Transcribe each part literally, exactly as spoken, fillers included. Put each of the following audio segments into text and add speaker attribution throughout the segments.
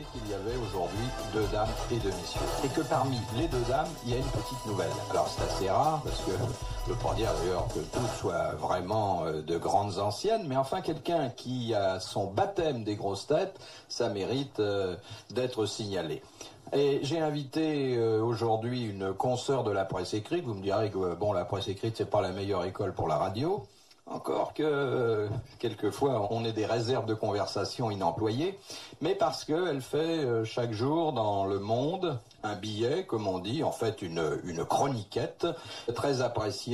Speaker 1: qu'il y avait aujourd'hui deux dames et deux messieurs. Et que parmi les deux dames, il y a une petite nouvelle. Alors c'est assez rare, parce que je ne veux pas dire d'ailleurs que toutes soient vraiment de grandes anciennes, mais enfin quelqu'un qui a son baptême des grosses têtes, ça mérite euh, d'être signalé. Et j'ai invité euh, aujourd'hui une consoeur de la presse écrite. Vous me direz que bon, la presse écrite, c'est pas la meilleure école pour la radio. Encore que, euh, quelquefois, on ait des réserves de conversation inemployées, mais parce qu'elle fait euh, chaque jour dans Le Monde un billet, comme on dit, en fait une, une chroniquette très appréciée.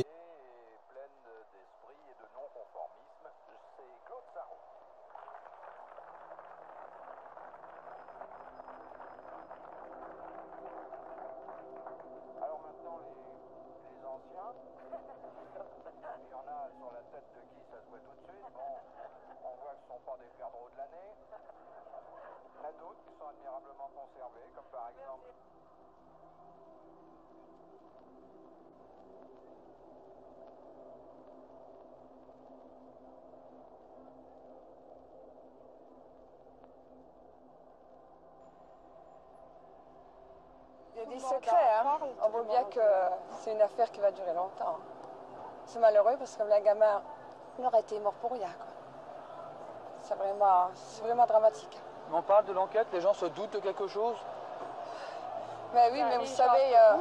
Speaker 2: Il y a des secrets, hein. On voit bien que c'est une affaire qui va durer longtemps. C'est malheureux parce que la gamin, il aurait été mort pour rien, quoi. C'est vraiment, c'est vraiment dramatique.
Speaker 3: On parle de l'enquête, les gens se doutent de quelque chose?
Speaker 2: Mais oui, mais vous savez... Euh...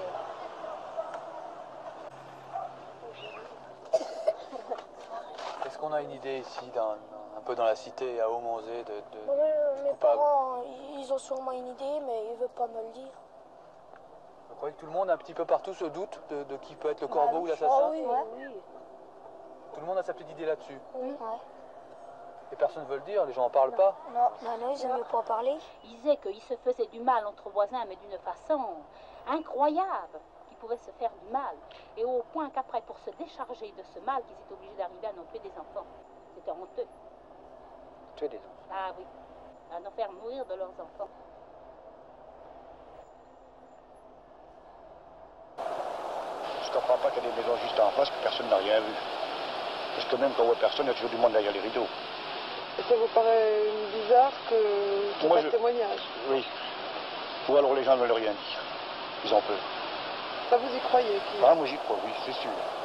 Speaker 3: Est-ce qu'on a une idée ici, d'un, un peu dans la cité, à Aumonzé, de, de
Speaker 4: euh, Mes
Speaker 3: coupable?
Speaker 4: parents, ils ont sûrement une idée, mais ils ne veulent pas me le dire.
Speaker 3: Vous croyez que tout le monde, un petit peu partout, se doute de, de qui peut être le corbeau bah, ou l'assassin?
Speaker 4: Oh, oui, ouais. oui.
Speaker 3: Tout le monde a sa petite idée là-dessus?
Speaker 4: Oui. Ouais.
Speaker 3: Et personne ne veut le dire, les gens n'en parlent non. pas?
Speaker 4: Non, non, non, ils n'aiment pas en parler.
Speaker 5: Ils disaient qu'il se faisait du mal entre voisins, mais d'une façon incroyable, qu'ils pouvaient se faire du mal. Et au point qu'après, pour se décharger de ce mal, qu'ils étaient obligés d'arriver à en tuer des enfants. C'était honteux.
Speaker 3: Tuer des enfants?
Speaker 5: Ah oui, à en faire mourir de leurs enfants.
Speaker 6: Je ne comprends pas qu'il y a des maisons juste en face que personne n'a rien vu. Parce que même quand on voit personne, il y a toujours du monde derrière les rideaux.
Speaker 2: Et ça vous paraît bizarre que qu'il n'y ait pas de
Speaker 6: je...
Speaker 2: témoignage?
Speaker 6: Oui. Ou alors les gens ne veulent rien dire. Ils ont peur.
Speaker 2: Ça vous y croyez?
Speaker 6: Ah, moi j'y crois, oui, c'est sûr.